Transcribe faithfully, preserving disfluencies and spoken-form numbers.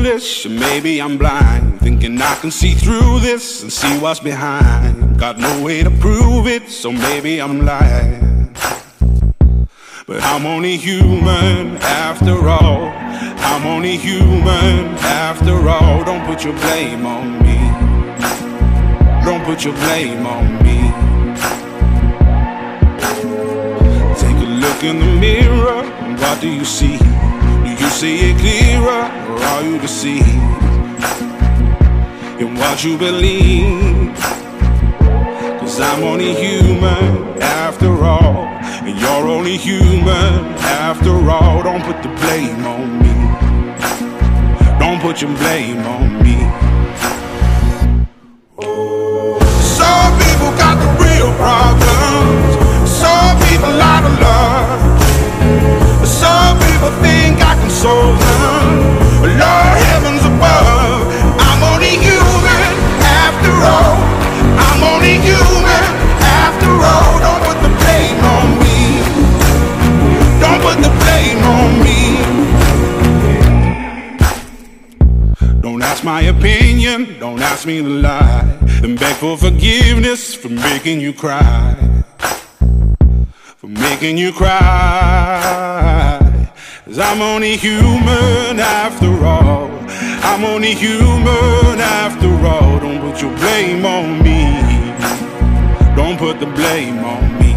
foolish, or maybe I'm blind, thinking I can see through this and see what's behind. Got no way to prove it, so maybe I'm lying. But I'm only human after all. I'm only human after all. Don't put your blame on me. Don't put your blame on me. Take a look in the mirror, and what do you see? Do you see it clearer, or are you deceived in what you believe? Cause I'm only human after all, and you're only human after all. Don't put the blame on me. Don't put your blame on me. Some people got the real problems. Some people out of love. Some people think I can solve them. Lord heavens above, I'm only human after all. I'm only human after all. Don't put the blame on me. Don't put the blame on me. Don't ask my opinion, don't ask me to lie, and beg for forgiveness for making you cry. For making you cry. Cause I'm only human after all. I'm only human after all. Don't put your blame on me. Don't put the blame on me.